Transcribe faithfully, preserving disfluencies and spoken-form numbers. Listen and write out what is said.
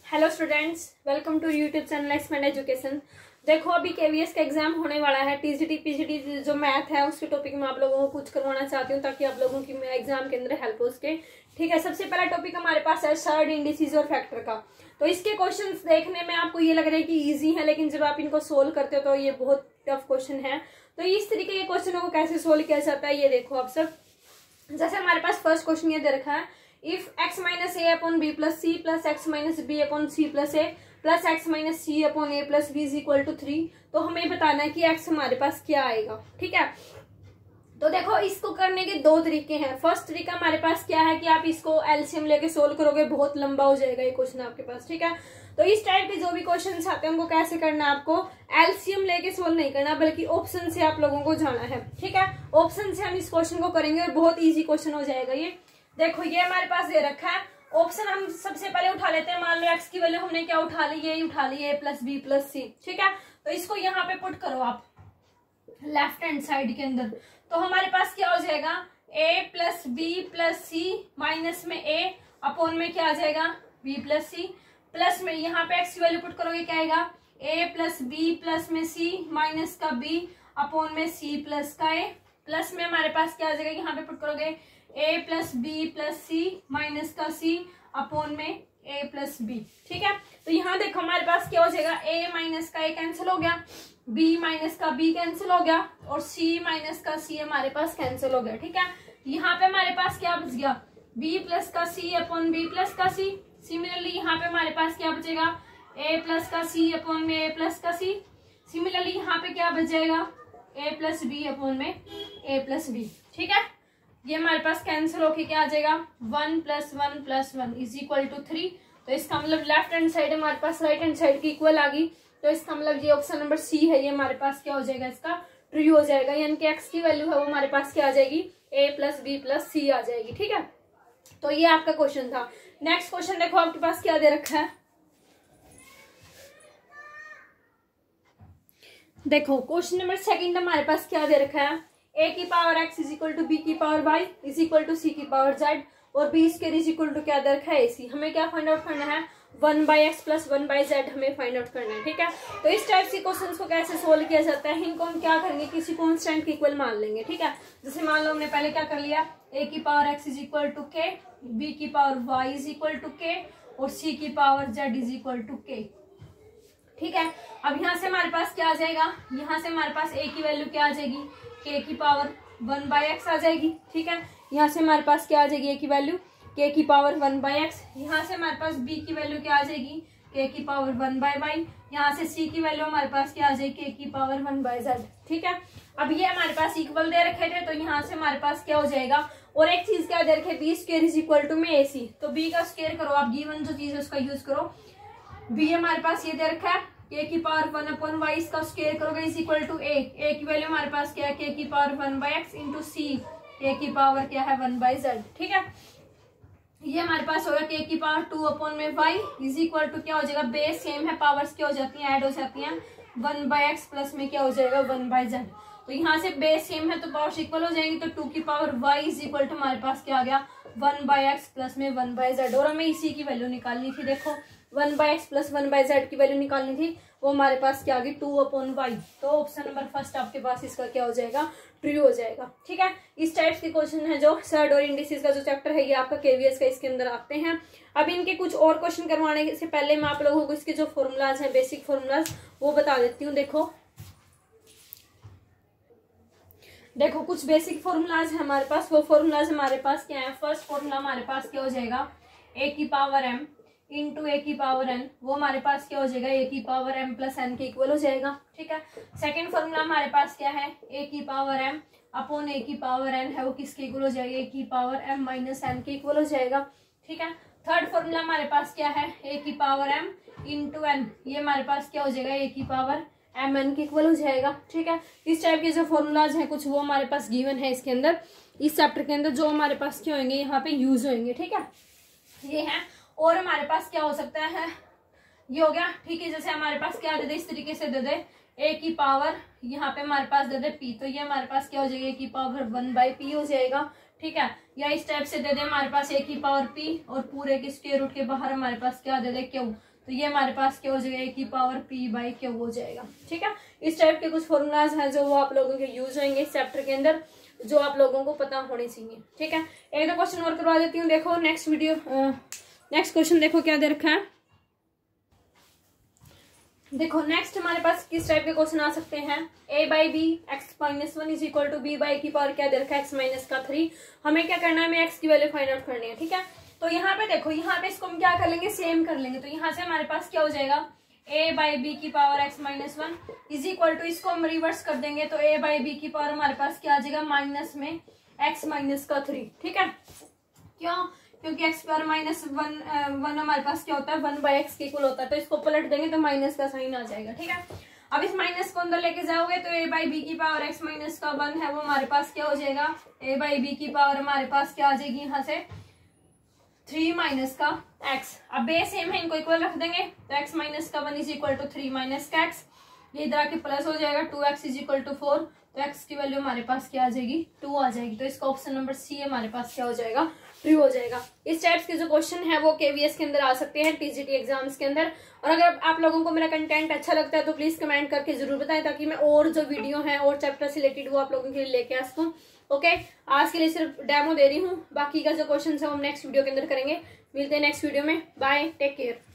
Hello students, welcome to YouTube channel expand education. देखो, अभी KVS का एग्जाम होने वाला है। टीजीटी पीजीटी जो मैथ है उसके टॉपिक में आप लोगों को कुछ करवाना चाहती हूँ ताकि आप लोगों की एग्जाम के अंदर हेल्प हो सके। ठीक है, सबसे पहला टॉपिक हमारे पास है सर्ड इंडिसेस और फैक्टर का। तो इसके क्वेश्चंस देखने में आपको ये लग रहा है कि इजी है, लेकिन जब आप इनको सोल्व करते हो तो ये बहुत टफ क्वेश्चन है। तो इस तरीके के क्वेश्चनों को कैसे सोल्व किया जाता है ये देखो आप सब। जैसे हमारे पास फर्स्ट क्वेश्चन ये दे रखा है, if x minus a upon b plus c plus x minus b upon c plus a plus x minus c upon a plus b is equal to three. तो हमें बताना है कि x हमारे पास क्या आएगा। ठीक है, तो देखो इसको करने के दो तरीके हैं। फर्स्ट तरीका हमारे पास क्या है कि आप इसको एलसीएम लेके सोल्व करोगे, बहुत लंबा हो जाएगा ये क्वेश्चन आपके पास। ठीक है, तो इस टाइप के जो भी क्वेश्चन आते हैं उनको कैसे करना है, आपको एलसीएम लेके सोल्व नहीं करना बल्कि ऑप्शन से आप लोगों को जाना है। ठीक है, ऑप्शन से हम इस क्वेश्चन को करेंगे और बहुत ईजी क्वेश्चन हो जाएगा ये। देखो ये हमारे पास दे रखा है ऑप्शन, हम सबसे पहले उठा लेते हैं। मान लो एक्स की वैल्यू हमने क्या उठा ली, ये उठा ली, a plus b plus c. ठीक है, तो इसको यहाँ पे पुट करो आप लेफ्ट हैंड साइड के अंदर। तो हमारे पास क्या हो जाएगा, a plus b plus c minus में a अपॉन में क्या आ जाएगा, b प्लस सी प्लस में यहाँ पे x की वैल्यू पुट करोगे क्या आएगा, a प्लस बी प्लस में c माइनस का b अपॉन में c प्लस का a प्लस में हमारे पास क्या आ जाएगा, यहाँ पे पुट करोगे a plus b plus c minus का c अपॉन में a प्लस बी। ठीक है, तो यहाँ देखो हमारे पास क्या हो जाएगा, a माइनस का a कैंसिल हो गया, b माइनस का b कैंसिल हो गया और c माइनस का c हमारे पास कैंसिल हो गया। ठीक है, यहाँ पे हमारे पास क्या बच गया, b प्लस का c अपॉन b प्लस का c। सिमिलरली यहाँ पे हमारे पास क्या बचेगा, a प्लस का c अपॉन में a प्लस का c। सिमिलरली यहाँ पे क्या बच जाएगा, a प्लस b अपॉन में a प्लस b। ठीक है, ये हमारे पास कैंसिल होके क्या आ जाएगा, one plus one plus one is equal to three. तो इसका मतलब लेफ्ट हैंड साइड हमारे पास राइट हैंड साइड की इक्वल आ गई। तो इसका मतलब ये ऑप्शन नंबर सी है, ये हमारे पास क्या हो जाएगा, इसका ट्रू हो जाएगा। यानी कि एक्स की वैल्यू है वो हमारे पास क्या आ जाएगी, a plus b plus c आ जाएगी। ठीक है, तो ये आपका क्वेश्चन था। नेक्स्ट क्वेश्चन देखो आपके पास क्या दे रखा है। देखो क्वेश्चन नंबर सेकंड हमारे पास क्या दे रखा है, a की power x is equal to b की power y is equal to c की पावर z और b square is equal to क्या दे रखा है, ac। हमें क्या फाइंड आउट करना है, one by x plus one by z हमें फाइंड आउट करना है। ठीक है, तो इस टाइप से क्वेश्चंस को कैसे सोल्व किया जाता है, इनको हम क्या करेंगे, किसी कॉन्स्टेंट की इक्वल मान लेंगे। ठीक है, जैसे मान लो हमने पहले क्या कर लिया, a की power x is equal to k, b की power y is equal to k और c की power z is equal to k. ठीक है, अब यहाँ से हमारे पास क्या आ जाएगा, यहाँ से हमारे पास a की वैल्यू क्या आ जाएगी, k की पावर वन बाई एक्स आ जाएगी। ठीक है, यहाँ से हमारे पास क्या आ जाएगी, a की वैल्यू k की पावर वन बाई एक्स। यहाँ से हमारे पास b की वैल्यू क्या आ जाएगी, k की पावर वन बाई वाई। यहाँ से c की वैल्यू हमारे पास क्या आ जाएगी, k की पावर वन बाई जेड। ठीक है, अब ये हमारे पास इक्वल दे रखे थे, तो यहाँ से हमारे पास क्या हो जाएगा, और एक चीज क्या दे रखे, b square is equal to में ए सी। तो b का स्क्वायर करो आप, गिवन जो चीज है उसका यूज करो। b हमारे पास ये दे रखा है, k की पावर वन अपॉन वाई, इसका स्क्वायर करोगे is equal to a। a की वैल्यू हमारे पास क्या है, k की power one by x into c, a की पावर क्या है, वन बाई जेड। ठीक है, ये हमारे पास होगा k की पावर टू अपॉन में y इज इक्वल टू क्या हो जाएगा, बेस सेम है, पावर्स क्या हो जाती हैं, ऐड हो जाती हैं, वन बाई एक्स प्लस में क्या हो जाएगा, वन बाई जेड। तो यहाँ से बेस सेम है तो पावर्स इक्वल हो जाएंगी। तो टू की power y is equal to हमारे पास क्या आ गया, वन बाई एक्स प्लस में वन बाई जेड। और हमें इसी की वैल्यू निकालनी थी, देखो one by x plus one by z की वैल्यू निकालनी थी, वो हमारे पास क्या आ गई, टू अपॉन वाई। तो ऑप्शन नंबर फर्स्ट आपके पास इसका क्या हो जाएगा, ट्रू हो जाएगा। ठीक है, इस टाइप के क्वेश्चन है जो सर्ड और इंडिसेस का जो चैप्टर है ये आपका केवीएस का, इसके अंदर आते हैं। अब इनके कुछ और क्वेश्चन करवाने से पहले मैं आप लोगों को इसके जो फॉर्मूलाज हैं, बेसिक फॉर्मूलाज, वो बता देती हूँ। देखो देखो कुछ बेसिक फॉर्मूलाज है हमारे पास, वो फॉर्मूलाज हमारे पास क्या है। फर्स्ट फॉर्मूला हमारे पास क्या हो जाएगा, ए की पावर एम इंटू ए की पावर एन, वो हमारे पास क्या हो जाएगा, ए की पावर एम प्लस एन के इक्वल हो जाएगा। ठीक है, सेकंड फॉर्मूला हमारे पास क्या है, ए की पावर एम अपॉन ए की पावर एन है, वो किसके इक्वल हो जाएगा, ए की पावर एम माइनस एन के इक्वल हो जाएगा। ठीक है, थर्ड फॉर्मूला हमारे पास क्या है, ए की पावर एम इंटू एन, ये हमारे पास क्या हो जाएगा, ए की पावर एम एन के इक्वल हो जाएगा। ठीक है, इस टाइप के जो फॉर्मूलाज हैं कुछ वो हमारे पास गिवन है इसके अंदर, इस चैप्टर के अंदर, जो हमारे पास क्या होंगे, यहाँ पे यूज होंगे। ठीक है, ये है। और हमारे पास क्या हो सकता है, ये हो गया। ठीक है, जैसे हमारे पास क्या दे दे, इस तरीके से दे दे, ए की पावर यहाँ पे हमारे पास दे दे पी, तो ये हमारे पास क्या हो जाएगा, ए की पावर वन बाई पी हो जाएगा। ठीक है, या इस टाइप से दे दे हमारे पास ए की पावर पी और पूरे के स्क्वायर रूट के बाहर हमारे पास क्या दे दे क्यू, तो ये हमारे पास क्या हो जाएगा, ए की पावर पी बाई क्यू हो जाएगा। ठीक है, इस टाइप के कुछ फॉर्मूलाज हैं जो वो आप लोगों के यूज होंगे इस चैप्टर के अंदर, जो आप लोगों को पता होने चाहिए। ठीक है, एक दो क्वेश्चन और करवा देती हूँ। देखो नेक्स्ट वीडियो नेक्स्ट क्वेश्चन देखो क्या दे रखा है। देखो नेक्स्ट हमारे पास किस टाइप के क्वेश्चन आ सकते हैं, a by b x minus one is equal to b by की पावर क्या दे रखा है, एक्स माइनस का थ्री। हमें क्या करना है, हमें एक्स की वैल्यू फाइंड आउट करनी है। ठीक है, तो यहाँ पे देखो, यहाँ पे इसको हम क्या कर लेंगे, सेम कर लेंगे। तो यहाँ से हमारे पास क्या हो जाएगा, ए बाई बी की power x minus one is equal to, इसको हम रिवर्स कर देंगे तो ए बाई बी की पावर हमारे पास क्या आ जाएगा, माइनस में एक्स माइनस का थ्री। ठीक है, क्यों, क्योंकि x power minus one one हमारे पास क्या होता है, वन बाई एक्स के इक्वल होता है। तो इसको पलट देंगे तो माइनस का साइन आ जाएगा। ठीक है, अब इस माइनस को अंदर लेके जाओगे तो ए बाई बी की पावर एक्स माइनस का वन है वो हमारे पास क्या हो जाएगा, ए बाई बी की पावर हमारे पास क्या आ जाएगी, यहाँ से थ्री माइनस का एक्स। अब बेस सेम है, इनको इक्वल रख देंगे तो एक्स माइनस का one is equal to three minus का एक्स, ये इधर आके प्लस हो जाएगा, two x is equal to four. तो एक्स की वैल्यू हमारे पास क्या आ जाएगी, टू आ जाएगी। तो इसका ऑप्शन नंबर सी हमारे पास क्या हो जाएगा, ट्रू हो जाएगा। इस टाइप्स के जो क्वेश्चन है वो केवीएस के अंदर आ सकते हैं टीजीटी एग्जाम्स के अंदर। और अगर आप लोगों को मेरा कंटेंट अच्छा लगता है तो प्लीज कमेंट करके जरूर बताएं, ताकि मैं और जो वीडियो है और चैप्टर से रिलेटेड वो आप लोगों के लिए लेके आ सकूं। ओके, आज के लिए सिर्फ डेमो दे रही हूँ, बाकी का जो क्वेश्चन है वो हम नेक्स्ट वीडियो के अंदर करेंगे। मिलते हैं नेक्स्ट वीडियो में, बाय, टेक केयर।